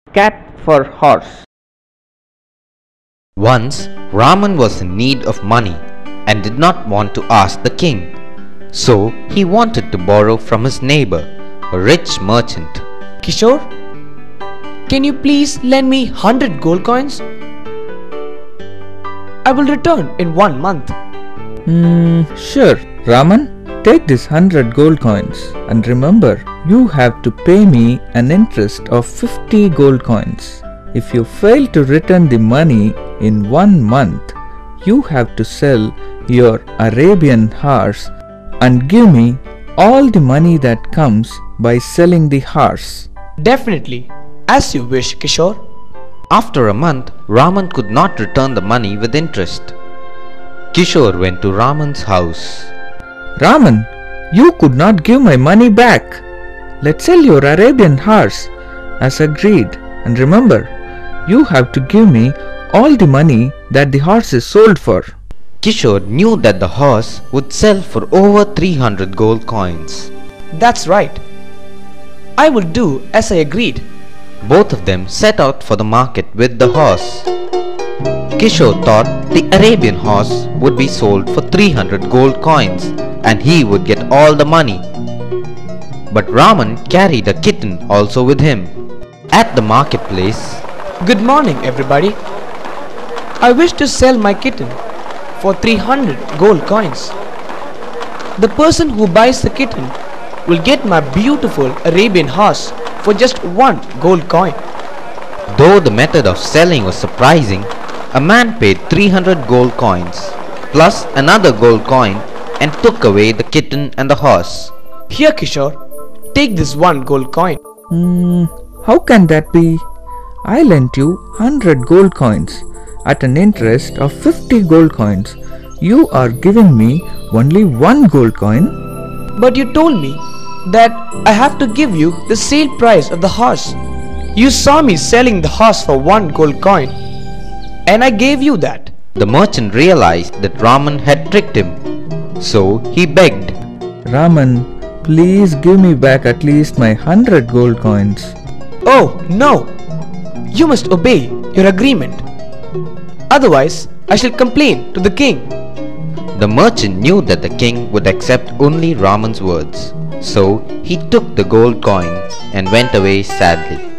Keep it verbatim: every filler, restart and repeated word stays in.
Cat for horse. Once Raman was in need of money and did not want to ask the king. So he wanted to borrow from his neighbor, a rich merchant. Kishore, can you please lend me one hundred gold coins? I will return in one month. Hmm, sure. Raman, take this hundred gold coins and remember, you have to pay me an interest of fifty gold coins. If you fail to return the money in one month, you have to sell your Arabian horse and give me all the money that comes by selling the horse. Definitely, as you wish, Kishore. After a month, Raman could not return the money with interest. Kishore went to Raman's house. Raman, you could not give my money back. Let's sell your Arabian horse as agreed, and remember, you have to give me all the money that the horse is sold for. Kishore knew that the horse would sell for over three hundred gold coins. That's right. I will do as I agreed. Both of them set out for the market with the horse. Kishore thought the Arabian horse would be sold for three hundred gold coins and he would get all the money. But Raman carried a kitten also with him. At the marketplace, Good morning, everybody. I wish to sell my kitten for three hundred gold coins. The person who buys the kitten will get my beautiful Arabian horse for just one gold coin. though the method of selling was surprising, a man paid three hundred gold coins plus another gold coin and took away the kitten and the horse. Here, Kishore, take this one gold coin. Hmm, how can that be? I lent you one hundred gold coins at an interest of fifty gold coins. You are giving me only one gold coin? But you told me that I have to give you the sale price of the horse. You saw me selling the horse for one gold coin, and I gave you that. The merchant realized that Raman had tricked him, so he begged. Raman, please give me back at least my one hundred gold coins. Oh, no! You must obey your agreement. Otherwise, I shall complain to the king. The merchant knew that the king would accept only Raman's words, so he took the gold coin and went away sadly.